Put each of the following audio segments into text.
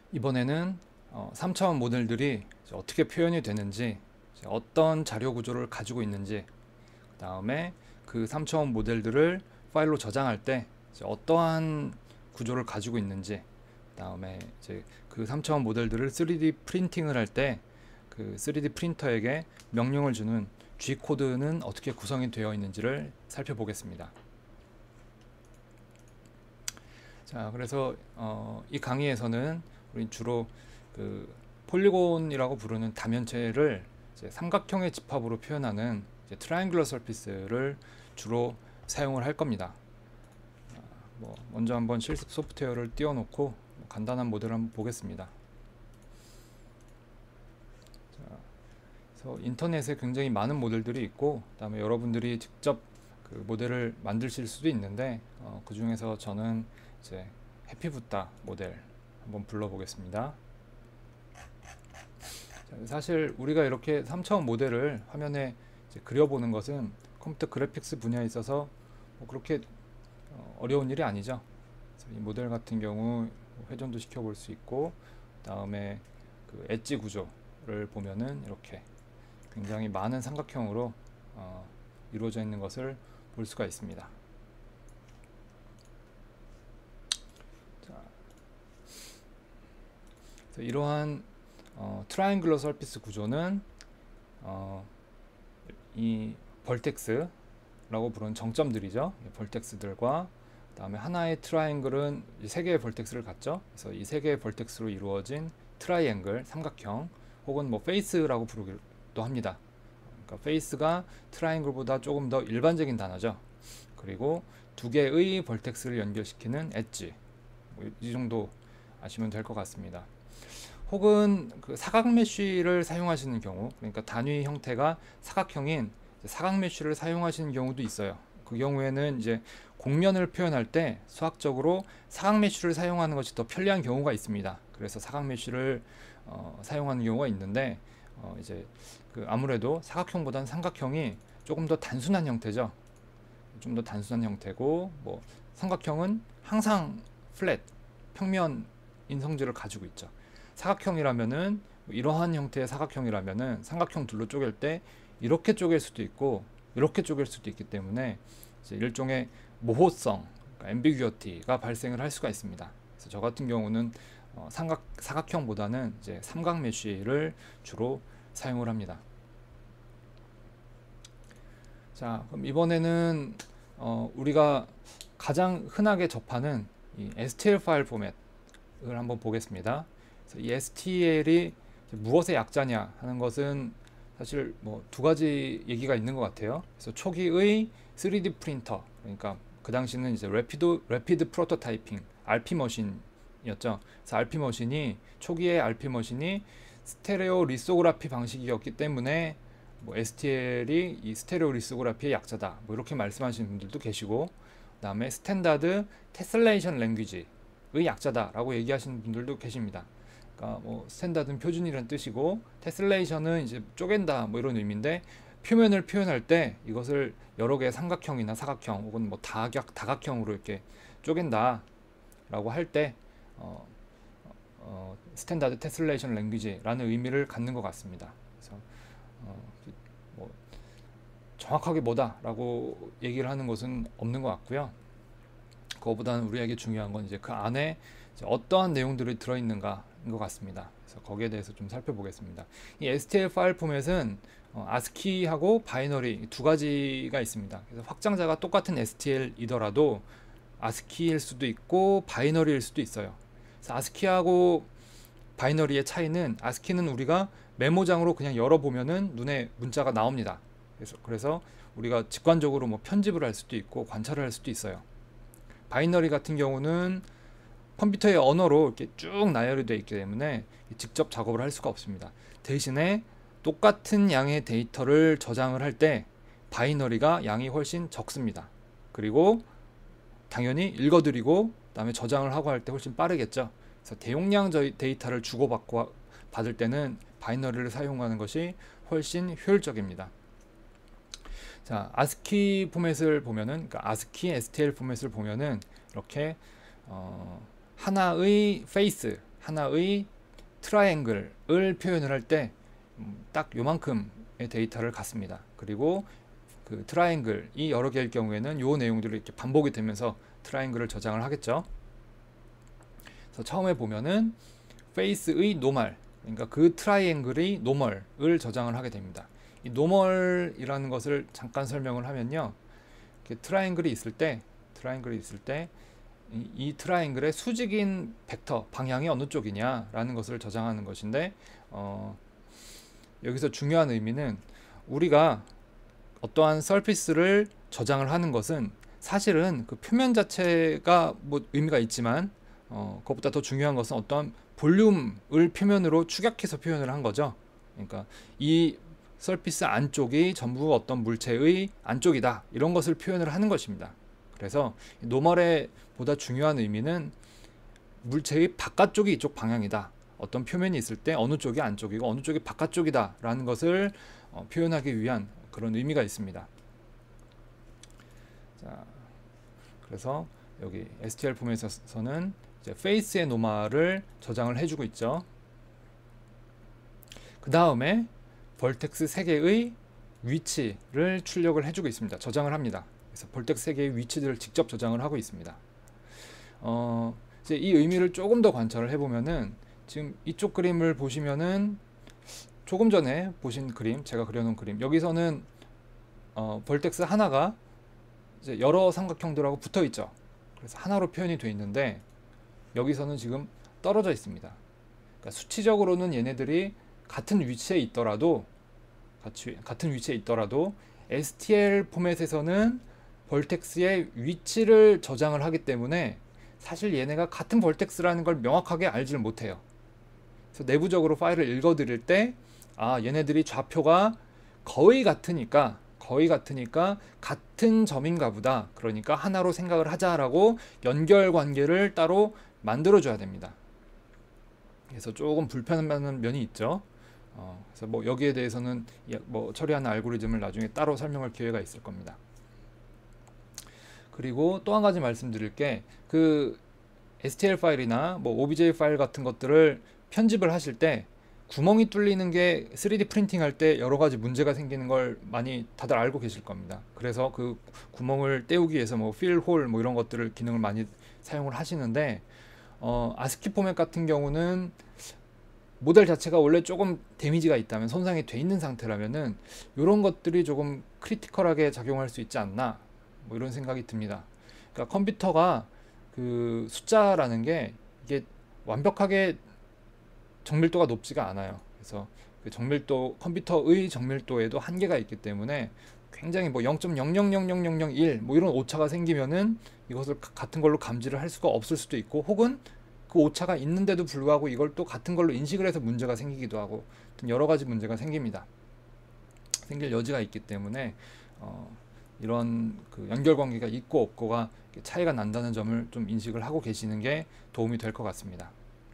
이번에는 3차원 모델들이 어떻게 표현이 되는지, 어떤 자료 구조를 가지고 있는지, 그 다음에 그 3차원 모델들을 파일로 저장할 때 어떠한 구조를 가지고 있는지, 그 다음에 이제 그 3차원 모델들을 3D 프린팅을 할 때 그 3D 프린터에게 명령을 주는 G 코드는 어떻게 구성이 되어 있는지를 살펴보겠습니다. 자, 그래서 이 강의에서는 우리 주로 그 폴리곤이라고 부르는 다면체를 이제 삼각형의 집합으로 표현하는 이제 트라이앵글러 서피스를 주로 사용을 할 겁니다. 먼저 한번 실습 소프트웨어를 띄워놓고 간단한 모델을 한번 보겠습니다. 자, 그래서 인터넷에 굉장히 많은 모델들이 있고, 그다음에 여러분들이 직접 그 모델을 만드실 수도 있는데, 그 중에서 저는 이제 해피부타 모델 한번 불러보겠습니다. 자, 사실 우리가 이렇게 3차원 모델을 화면에 이제 그려보는 것은 컴퓨터 그래픽스 분야에 있어서 뭐 그렇게 어려운 일이 아니죠. 이 모델 같은 경우 회전도 시켜볼 수 있고, 그 다음에 그 엣지 구조를 보면은 이렇게 굉장히 많은 삼각형으로 이루어져 있는 것을 볼 수가 있습니다. 자, 그래서 이러한 트라이앵글러 서피스 구조는 이 벌텍스라고 부르는 정점들이죠. 벌텍스들과 그다음에 하나의 트라이앵글은 세 개의 벌텍스를 갖죠. 그래서 이 세 개의 벌텍스로 이루어진 트라이앵글, 삼각형, 혹은 뭐 페이스라고 부르기도 합니다. 그러니까 페이스가 트라이앵글보다 조금 더 일반적인 단어죠. 그리고 두 개의 벌텍스를 연결시키는 엣지, 이 정도 아시면 될 것 같습니다. 혹은 그 사각 메쉬를 사용하시는 경우, 그러니까 단위 형태가 사각형인 사각 메쉬를 사용하시는 경우도 있어요. 그 경우에는 이제 곡면을 표현할 때 수학적으로 사각 메쉬를 사용하는 것이 더 편리한 경우가 있습니다. 그래서 사각 메쉬를 사용하는 경우가 있는데, 이제 그 아무래도 사각형보다는 삼각형이 조금 더 단순한 형태죠. 좀 더 단순한 형태고, 뭐 삼각형은 항상 플랫 평면 인성질을 가지고 있죠. 사각형이라면은 이러한 형태의 사각형이라면은 삼각형 둘로 쪼갤 때 이렇게 쪼갤 수도 있고 이렇게 쪼갤 수도 있기 때문에 이제 일종의 모호성, 그러니까 앰비규어티가 발생을 할 수가 있습니다. 그래서 저 같은 경우는 사각형보다는 이제 삼각 메쉬를 주로 사용을 합니다. 자, 그럼 이번에는 우리가 가장 흔하게 접하는 이 STL 파일 포맷을 한번 보겠습니다. 그래서 이 STL이 무엇의 약자냐 하는 것은 사실 뭐 두 가지 얘기가 있는 것 같아요. 그래서 초기의 3D 프린터, 그러니까 그 당시는 이제 래피드 프로토타이핑 RP 머신이었죠. 그래서 RP 머신이 초기의 RP 머신이 스테레오 리소그라피 방식이었기 때문에 뭐 STL이 이 스테레오 리소그라피의 약자다, 뭐 이렇게 말씀하시는 분들도 계시고, 그다음에 스탠다드 테슬레이션 랭귀지의 약자다라고 얘기하시는 분들도 계십니다. 그러니까 뭐 스탠다드는 표준이라는 뜻이고 테슬레이션은 이제 쪼갠다 뭐 이런 의미인데, 표면을 표현할 때 이것을 여러 개의 삼각형이나 사각형 혹은 뭐 다각형으로 이렇게 쪼갠다라고 할 때 스탠다드 테슬레이션 랭귀지라는 의미를 갖는 것 같습니다. 그래서 뭐 정확하게 뭐다라고 얘기를 하는 것은 없는 것 같고요. 그거보다는 우리에게 중요한 건 이제 그 안에 이제 어떠한 내용들이 들어있는가인 것 같습니다. 그래서 거기에 대해서 좀 살펴보겠습니다. 이 STL 파일 포맷은 ASCII하고 바이너리 두 가지가 있습니다. 그래서 확장자가 똑같은 STL이더라도 ASCII일 수도 있고 바이너리일 수도 있어요. 그래서 ASCII하고 바이너리의 차이는, ASCII는 우리가 메모장으로 그냥 열어보면은 눈에 문자가 나옵니다. 그래서 우리가 직관적으로 뭐 편집을 할 수도 있고 관찰을 할 수도 있어요. 바이너리 같은 경우는 컴퓨터의 언어로 이렇게 쭉 나열이 되어 있기 때문에 직접 작업을 할 수가 없습니다. 대신에 똑같은 양의 데이터를 저장을 할 때 바이너리가 양이 훨씬 적습니다. 그리고 당연히 읽어드리고 그다음에 저장을 하고 할 때 훨씬 빠르겠죠. 그래서 대용량 데이터를 주고받고 받을 때는 바이너리를 사용하는 것이 훨씬 효율적입니다. 자, ASCII 포맷을 보면은, 그러니까 ASCII STL 포맷을 보면은 이렇게 하나의 페이스, 하나의 트라이앵글을 표현을 할 때 딱 요만큼의 데이터를 갖습니다. 그리고 그 트라이앵글이 여러 개일 경우에는 요 내용들이 이렇게 반복이 되면서 트라이앵글을 저장을 하겠죠. 그래서 처음에 보면은 페이스의 노멀, 그러니까 그 트라이앵글의 노멀을 저장을 하게 됩니다. 이 노멀이라는 것을 잠깐 설명을 하면요, 트라이앵글이 있을 때 이 트라이앵글의 수직인 벡터 방향이 어느 쪽이냐라는 것을 저장하는 것인데, 여기서 중요한 의미는 우리가 어떠한 서피스를 저장을 하는 것은 사실은 그 표면 자체가 뭐 의미가 있지만, 그것보다 더 중요한 것은 어떠한 볼륨을 표면으로 축약해서 표현을 한 거죠. 그러니까 이 서피스 안쪽이 전부 어떤 물체의 안쪽이다, 이런 것을 표현을 하는 것입니다. 그래서 노멀의 보다 중요한 의미는 물체의 바깥쪽이 이쪽 방향이다, 어떤 표면이 있을 때 어느 쪽이 안쪽이고 어느 쪽이 바깥쪽이다 라는 것을 표현하기 위한 그런 의미가 있습니다. 자, 그래서 여기 STL 포맷에서는 이제 페이스의 노멀을 저장을 해주고 있죠. 그 다음에 벌텍스 3개의 위치를 출력을 해주고 있습니다. 저장을 합니다. 그래서 벌텍스 3개의 위치들을 직접 저장을 하고 있습니다. 이제 이 의미를 조금 더 관찰을 해보면은, 지금 이쪽 그림을 보시면은 조금 전에 보신 그림, 제가 그려놓은 그림, 여기서는 벌텍스 하나가 이제 여러 삼각형들하고 붙어 있죠. 그래서 하나로 표현이 되어 있는데, 여기서는 지금 떨어져 있습니다. 그러니까 수치적으로는 얘네들이 같은 위치에 있더라도 STL 포맷에서는 벌텍스의 위치를 저장을 하기 때문에 사실 얘네가 같은 벌텍스라는 걸 명확하게 알지를 못해요. 그래서 내부적으로 파일을 읽어드릴 때, 얘네들이 좌표가 거의 같으니까 같은 점인가 보다, 그러니까 하나로 생각을 하자라고 연결 관계를 따로 만들어 줘야 됩니다. 그래서 조금 불편한 면이 있죠. 그래서 뭐 여기에 대해서는 뭐 처리하는 알고리즘을 나중에 따로 설명할 기회가 있을 겁니다. 그리고 또 한 가지 말씀드릴 게, 그 STL 파일이나 뭐 OBJ 파일 같은 것들을 편집을 하실 때 구멍이 뚫리는 게 3D 프린팅 할 때 여러 가지 문제가 생기는 걸 많이 다들 알고 계실 겁니다. 그래서 그 구멍을 때우기 위해서 뭐 필 홀 뭐 이런 것들을 기능을 많이 사용을 하시는데, 아스키 포맷 같은 경우는 모델 자체가 원래 조금 데미지가 있다면, 손상이 돼 있는 상태라면은 이런 것들이 조금 크리티컬하게 작용할 수 있지 않나, 뭐 이런 생각이 듭니다. 그러니까 컴퓨터가 그 숫자라는 게 이게 완벽하게 정밀도가 높지가 않아요. 그래서 그 정밀도, 컴퓨터의 정밀도에도 한계가 있기 때문에 굉장히 뭐 0.000001 뭐 이런 오차가 생기면은 이것을 같은 걸로 감지를 할 수가 없을 수도 있고, 혹은 그 오차가 있는데도 불구하고 이걸 또 같은 걸로 인식을 해서 문제가 생기기도 하고, 여러 가지 문제가 생깁니다. 생길 여지가 있기 때문에 이런 그 연결관계가 있고 없고가 차이가 난다는 점을 좀 인식을 하고 계시는 게 도움이 될 것 같습니다.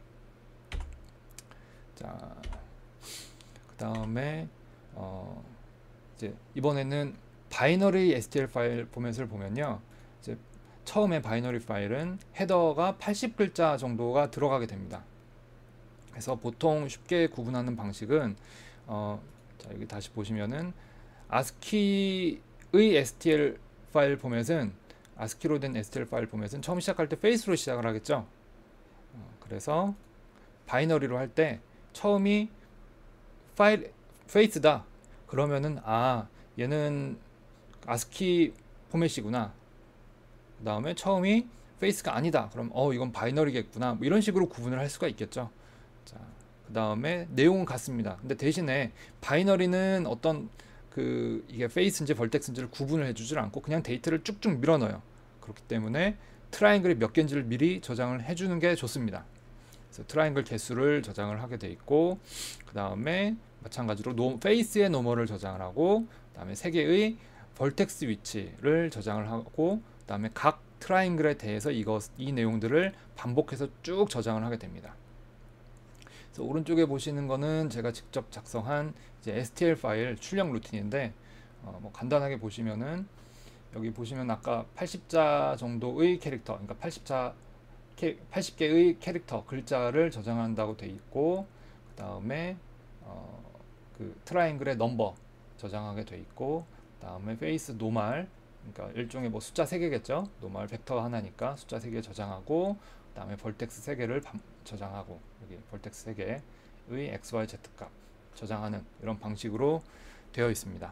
자, 그 다음에 이제 이번에는 바이너리 STL 파일 포맷을 보면요, 이제 처음에 바이너리 파일은 헤더가 80글자 정도가 들어가게 됩니다. 그래서 보통 쉽게 구분하는 방식은 자, 여기 다시 보시면은 ASCII의 STL 파일 포맷은, ASCII로 된 STL 파일 포맷은 처음 시작할 때 페이스로 시작을 하겠죠. 그래서 바이너리로 할 때 처음이 파일 페이스다, 그러면은 얘는 ASCII 포맷이구나. 그 다음에 처음이 페이스가 아니다, 그럼 이건 바이너리겠구나, 뭐 이런 식으로 구분을 할 수가 있겠죠. 자, 그 다음에 내용은 같습니다. 근데 대신에 바이너리는 어떤 이게 페이스인지 벌텍스인지를 구분을 해주질 않고 그냥 데이터를 쭉쭉 밀어넣어요. 그렇기 때문에 트라이앵글이 몇 개인지를 미리 저장을 해주는 게 좋습니다. 그래서 트라이앵글 개수를 저장을 하게 돼 있고, 그 다음에 마찬가지로 페이스의 노멀을 저장을 하고, 그 다음에 3개의 벌텍스 위치를 저장을 하고, 그 다음에 각 트라이앵글에 대해서 이 내용들을 반복해서 쭉 저장을 하게 됩니다. 그래서 오른쪽에 보시는 거는 제가 직접 작성한 이제 STL 파일 출력 루틴인데, 뭐 간단하게 보시면은 여기 보시면 아까 80자 정도의 캐릭터, 그러니까 80자 80개의 캐릭터 글자를 저장한다고 돼 있고, 그 다음에 그 트라이앵글의 넘버 저장하게 돼 있고, 그 다음에 페이스 노말, 그러니까 일종의 뭐 숫자 3개겠죠. 노말 벡터 하나니까 숫자 3개 저장하고, 그 다음에 벌텍스 3개를 저장하고, 여기 벌텍스 3개의 x, y, z 값 저장하는 이런 방식으로 되어 있습니다.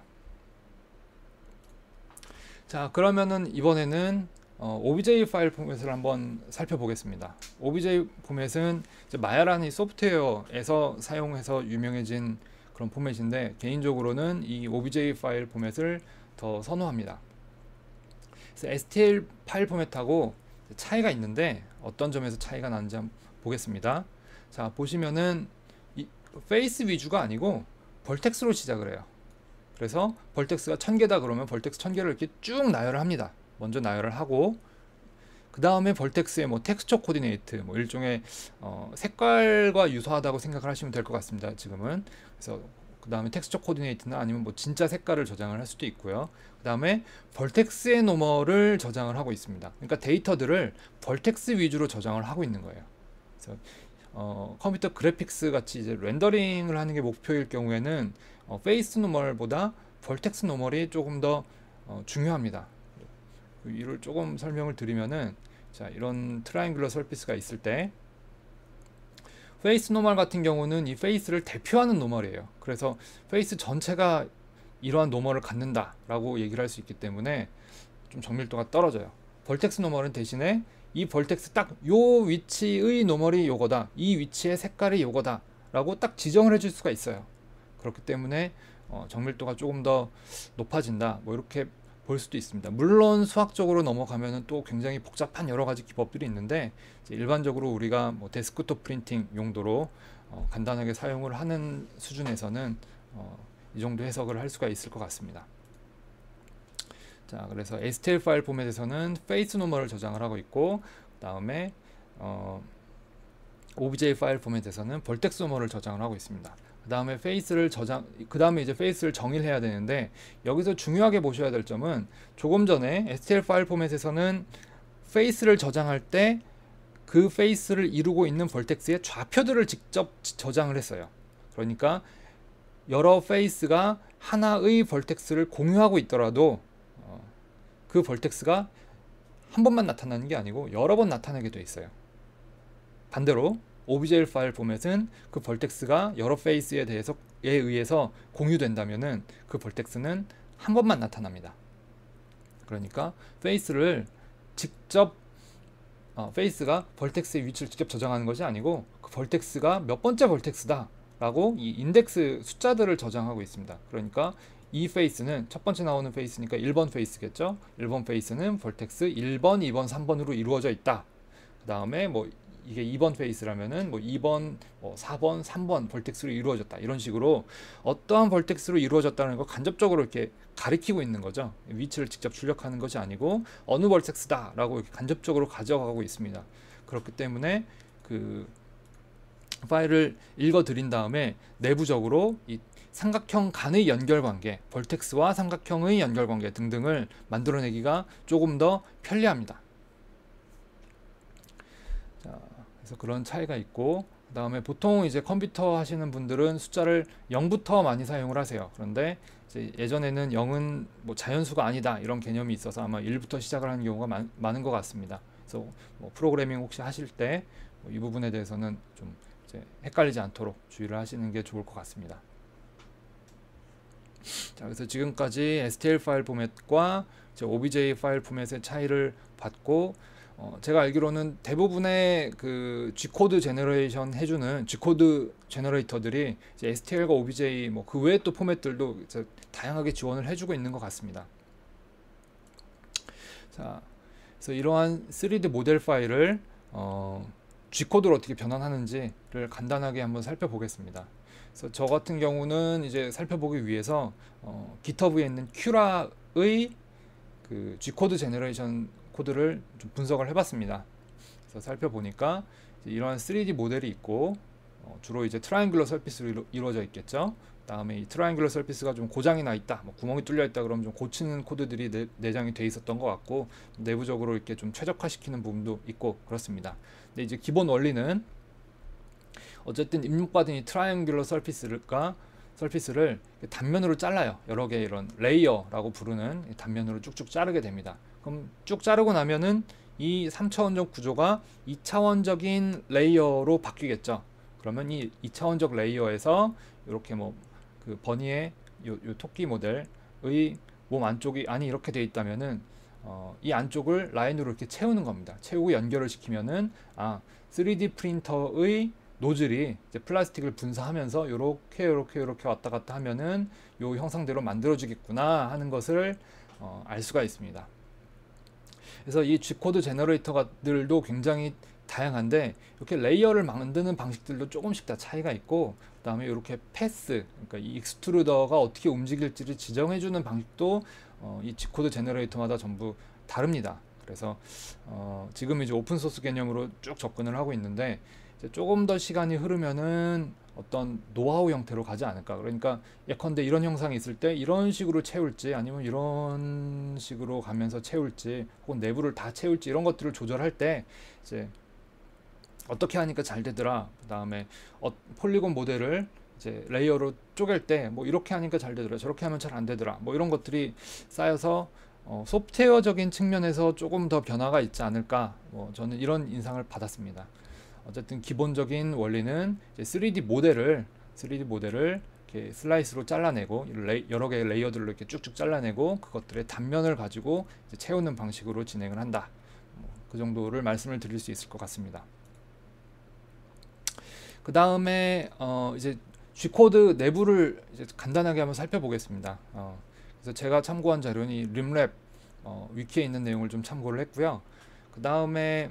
자, 그러면은 이번에는 OBJ 파일 포맷을 한번 살펴보겠습니다. OBJ 포맷은 이제 마야라는 소프트웨어에서 사용해서 유명해진 그런 포맷인데, 개인적으로는 이 OBJ 파일 포맷을 더 선호합니다. 그래서 STL 파일 포맷하고 차이가 있는데 어떤 점에서 차이가 나는지 한번 보겠습니다. 자, 보시면은 이 페이스 위주가 아니고 벌텍스로 시작을 해요. 그래서 벌텍스가 1000개다 그러면 벌텍스 1000개를 이렇게 쭉 나열을 합니다. 먼저 나열을 하고, 그 다음에 벌텍스의 뭐 텍스처 코디네이트, 뭐 일종의 색깔과 유사하다고 생각을 하시면 될 것 같습니다. 지금은. 그래서 그 다음에 텍스처 코디네이트나 아니면 뭐 진짜 색깔을 저장을 할 수도 있고요. 그 다음에 벌텍스의 노멀을 저장을 하고 있습니다. 그러니까 데이터들을 벌텍스 위주로 저장을 하고 있는 거예요. 그래서 컴퓨터 그래픽스 같이 이제 렌더링을 하는 게 목표일 경우에는 페이스 노멀보다 벌텍스 노멀이 조금 더 중요합니다. 이를 조금 설명을 드리면은, 자, 이런 트라이앵글러 서피스가 있을 때 페이스 노멀 같은 경우는 이 페이스를 대표하는 노멀이에요. 그래서 페이스 전체가 이러한 노멀을 갖는다 라고 얘기를 할 수 있기 때문에 좀 정밀도가 떨어져요. 벌텍스 노멀은 대신에 이 벌텍스 딱 요 위치의 노멀이 요거다, 이 위치의 색깔이 요거다 라고 딱 지정을 해줄 수가 있어요. 그렇기 때문에 정밀도가 조금 더 높아진다, 뭐 이렇게 볼 수도 있습니다. 물론 수학적으로 넘어가면은 또 굉장히 복잡한 여러 가지 기법들이 있는데, 일반적으로 우리가 뭐 데스크톱 프린팅 용도로 간단하게 사용을 하는 수준에서는 이 정도 해석을 할 수가 있을 것 같습니다. 자, 그래서 STL 파일 포맷에서는 페이스 노멀을 저장을 하고 있고, 그 다음에 OBJ 파일 포맷에서는 벌텍스 노멀을 저장을 하고 있습니다. 그 다음에 이제 페이스를 정의를 해야 되는데, 여기서 중요하게 보셔야 될 점은, 조금 전에 STL 파일 포맷에서는 페이스를 저장할 때 그 페이스를 이루고 있는 벌텍스의 좌표들을 직접 저장을 했어요. 그러니까 여러 페이스가 하나의 벌텍스를 공유하고 있더라도 그 벌텍스가 한 번만 나타나는 게 아니고 여러 번 나타나게 돼 있어요. 반대로 OBJ 파일 포맷은 그 벌텍스가 여러 페이스에 의해서 공유된다면은 그 벌텍스는 한 번만 나타납니다. 그러니까 페이스를 직접 페이스가 벌텍스의 위치를 직접 저장하는 것이 아니고, 그 벌텍스가 몇 번째 벌텍스다 라고 이 인덱스 숫자들을 저장하고 있습니다. 그러니까 이 페이스는 첫 번째 나오는 페이스니까 1번 페이스겠죠. 1번 페이스는 벌텍스 1번, 2번, 3번으로 이루어져 있다. 그 다음에 뭐 이게 2번 페이스라면은 뭐 2번, 뭐 4번, 3번 벌텍스로 이루어졌다, 이런 식으로 어떠한 벌텍스로 이루어졌다는 걸 간접적으로 이렇게 가리키고 있는 거죠. 위치를 직접 출력하는 것이 아니고 어느 벌텍스다 라고 이렇게 간접적으로 가져가고 있습니다. 그렇기 때문에 그 파일을 읽어 드린 다음에 내부적으로 이 삼각형 간의 연결관계, 벌텍스와 삼각형의 연결관계 등등을 만들어내기가 조금 더 편리합니다. 자, 그래서 그런 차이가 있고, 그 다음에 보통 이제 컴퓨터 하시는 분들은 숫자를 0부터 많이 사용을 하세요. 그런데 이제 예전에는 0은 뭐 자연수가 아니다 이런 개념이 있어서 아마 1부터 시작을 하는 경우가 많은 것 같습니다. 그래서 뭐 프로그래밍 혹시 하실 때 이 부분에 대해서는 좀 이제 헷갈리지 않도록 주의를 하시는 게 좋을 것 같습니다. 자, 그래서 지금까지 STL 파일 포맷과 OBJ 파일 포맷의 차이를 봤고, 제가 알기로는 대부분의 그 G코드 제너레이션 해주는 G코드 제너레이터들이 이제 STL과 OBJ 뭐 그 외에 또 포맷들도 이제 다양하게 지원을 해주고 있는 것 같습니다. 자, 그래서 이러한 3D 모델 파일을 G코드로 어떻게 변환하는지를 간단하게 한번 살펴보겠습니다. 그래서 저 같은 경우는 이제 살펴보기 위해서 GitHub에 있는 큐라의 그 G코드 제너레이션 코드를 좀 분석을 해봤습니다. 그래서 살펴보니까 이러한 3D 모델이 있고, 주로 이제 트라이앵글러 서피스로 이루어져 있겠죠. 다음에 이 트라이앵글러 서피스가 좀 고장이 나 있다, 뭐 구멍이 뚫려 있다 그러면 좀 고치는 코드들이 내장이 돼 있었던 것 같고, 내부적으로 이렇게 좀 최적화시키는 부분도 있고 그렇습니다. 근데 이제 기본 원리는 어쨌든 입력받은 이 트라이앵글러 서피스를 단면으로 잘라요. 여러 개 이런 레이어라고 부르는 단면으로 쭉쭉 자르게 됩니다. 그럼 쭉 자르고 나면은 이 3차원적 구조가 2차원적인 레이어로 바뀌겠죠. 그러면 이 2차원적 레이어에서 이렇게 뭐 그 버니의 요 토끼 모델의 몸 안쪽이 안이 이렇게 돼 있다면은 이 안쪽을 라인으로 이렇게 채우는 겁니다. 채우고 연결을 시키면은 3D 프린터의 노즐이 이제 플라스틱을 분사하면서 요렇게 왔다 갔다 하면은 요 형상대로 만들어지겠구나 하는 것을 알 수가 있습니다. 그래서 이 G코드 제너레이터들도 굉장히 다양한데, 이렇게 레이어를 만드는 방식들도 조금씩 다 차이가 있고, 그 다음에 이렇게 패스, 그러니까 이 익스트루더가 어떻게 움직일지를 지정해주는 방식도 이 G코드 제너레이터마다 전부 다릅니다. 그래서 지금 이제 오픈소스 개념으로 쭉 접근을 하고 있는데, 이제 조금 더 시간이 흐르면은 어떤 노하우 형태로 가지 않을까. 그러니까 예컨대 이런 형상이 있을 때 이런 식으로 채울지, 아니면 이런 식으로 가면서 채울지, 혹은 내부를 다 채울지, 이런 것들을 조절할 때 이제 어떻게 하니까 잘 되더라, 그 다음에 폴리곤 모델을 이제 레이어로 쪼갤 때 뭐 이렇게 하니까 잘 되더라, 저렇게 하면 잘 안 되더라, 뭐 이런 것들이 쌓여서 소프트웨어적인 측면에서 조금 더 변화가 있지 않을까, 저는 이런 인상을 받았습니다. 어쨌든 기본적인 원리는 이제 3D 모델을 이렇게 슬라이스로 잘라내고, 여러 개의 레이어들로 이렇게 쭉쭉 잘라내고, 그것들의 단면을 가지고 이제 채우는 방식으로 진행을 한다. 그 정도를 말씀을 드릴 수 있을 것 같습니다. 그 다음에 이제 G코드 내부를 이제 간단하게 한번 살펴보겠습니다. 그래서 제가 참고한 자료는 이 림랩 위키에 있는 내용을 좀 참고를 했고요. 그 다음에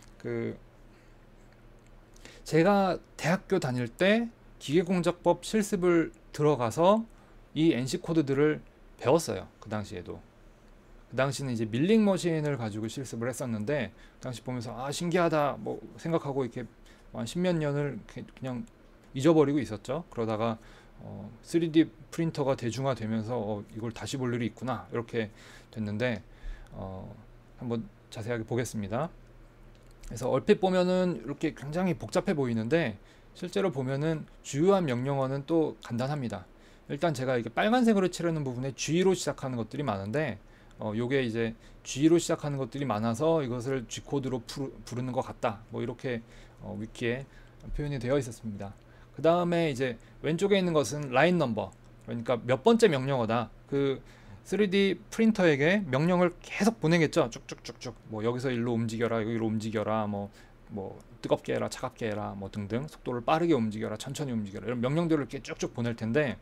제가 대학교 다닐 때 기계공작법 실습을 들어가서 이 NC 코드들을 배웠어요. 그 당시에도. 그 당시는 이제 밀링 머신을 가지고 실습을 했었는데, 그 당시 보면서 신기하다 뭐 생각하고 이렇게 한 십몇 년을 그냥 잊어버리고 있었죠. 그러다가 3D 프린터가 대중화되면서 이걸 다시 볼 일이 있구나 이렇게 됐는데, 한번 자세하게 보겠습니다. 그래서 얼핏 보면은 이렇게 굉장히 복잡해 보이는데, 실제로 보면은 주요한 명령어는 또 간단합니다. 일단 제가 이게 빨간색으로 칠하는 부분에 G로 시작하는 것들이 많은데, 요게 이제 G로 시작하는 것들이 많아서 이것을 G코드로 부르는 것 같다, 뭐 이렇게 위키에 표현이 되어 있었습니다. 그 다음에 이제 왼쪽에 있는 것은 라인 넘버, 그러니까 몇 번째 명령어다. 그 3D 프린터에게 명령을 계속 보내겠죠. 쭉쭉쭉쭉. 뭐 여기서 일로 움직여라, 여기로 움직여라, 뭐 뜨겁게 해라, 차갑게 해라, 뭐 등등, 속도를 빠르게 움직여라, 천천히 움직여라, 이런 명령들을 이렇게 쭉쭉 보낼 텐데,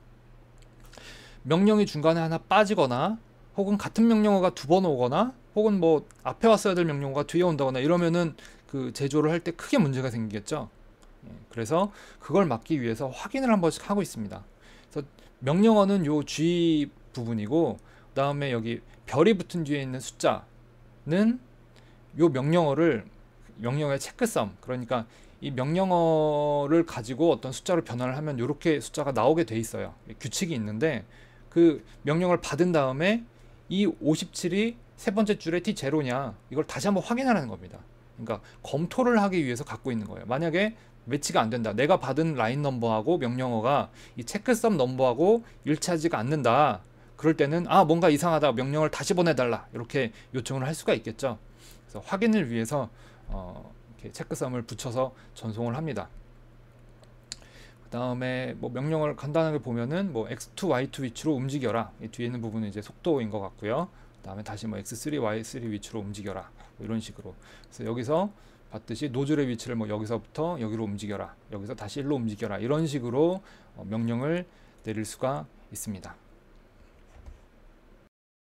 명령이 중간에 하나 빠지거나, 혹은 같은 명령어가 두 번 오거나, 혹은 뭐 앞에 왔어야 될 명령어가 뒤에 온다거나 이러면은 그 제조를 할 때 크게 문제가 생기겠죠. 그래서 그걸 막기 위해서 확인을 한 번씩 하고 있습니다. 그래서 명령어는 요 G 부분이고, 그 다음에 여기 별이 붙은 뒤에 있는 숫자는 요 명령어의 체크섬, 그러니까 이 명령어를 가지고 어떤 숫자로 변환을 하면 이렇게 숫자가 나오게 돼 있어요. 규칙이 있는데, 그 명령을 받은 다음에 이 57이 세 번째 줄에 T0냐 이걸 다시 한번 확인하는 겁니다. 그러니까 검토를 하기 위해서 갖고 있는 거예요. 만약에 매치가 안 된다, 내가 받은 라인 넘버하고 명령어가 이 체크섬 넘버하고 일치하지가 않는다, 그럴 때는 뭔가 이상하다, 명령을 다시 보내달라, 이렇게 요청을 할 수가 있겠죠. 그래서 확인을 위해서 이렇게 체크섬을 붙여서 전송을 합니다. 그 다음에 뭐 명령을 간단하게 보면은 뭐 x2, y2 위치로 움직여라, 이 뒤에 있는 부분은 이제 속도인 것 같고요. 그 다음에 다시 뭐 x3, y3 위치로 움직여라, 뭐 이런 식으로. 그래서 여기서 봤듯이 노즐의 위치를 뭐 여기서부터 여기로 움직여라, 여기서 다시 일로 움직여라, 이런 식으로 명령을 내릴 수가 있습니다.